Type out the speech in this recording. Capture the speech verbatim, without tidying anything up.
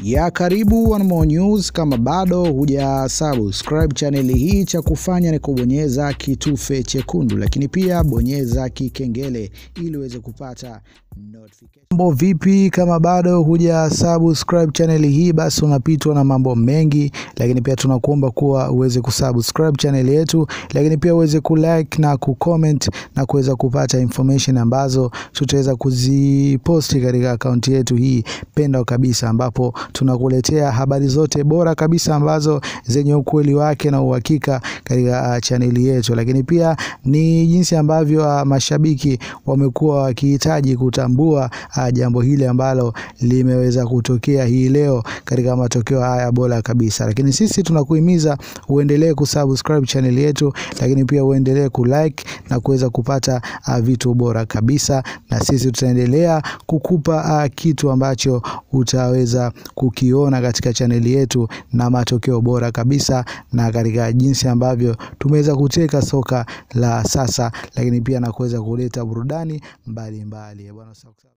Ya karibu One More News. Kama bado huja subscribe channel hii, cha kufanya ni kubonyeza kitufe chekundu, lakini pia bonyeza kikengele ili uweze kupata notification. Mambo vipi? Kama bado huja subscribe channel hii, basi unapitwa na mambo mengi, lakini pia tunakuomba kuwa uweze kusubscribe channel yetu, lakini pia uweze kulike na kucomment na kuweza kupata information ambazo tutaweza kuziposti katika account yetu hii pendwa kabisa, ambapo tunakuletea habari zote bora kabisa ambazo zenye ukweli wake na uhakika katika uh, channel yetu. Lakini pia ni jinsi ambavyo uh, mashabiki wamekuwa wakihitaji kutambua uh, jambo hili ambalo limeweza kutokea hii leo katika matokeo haya bora kabisa. Lakini sisi tunakuhimiza uendelee kusubscribe channel yetu, lakini pia uendelee kulike na kuweza kupata uh, vitu bora kabisa, na sisi tutaendelea kukupa uh, kitu ambacho utaweza kukiona katika channel yetu na matokeo bora kabisa, na katika jinsi ambavyo tumeweza kuteka soka la sasa, lakini pia na kuweza kuleta burudani mbalimbali. Bwana.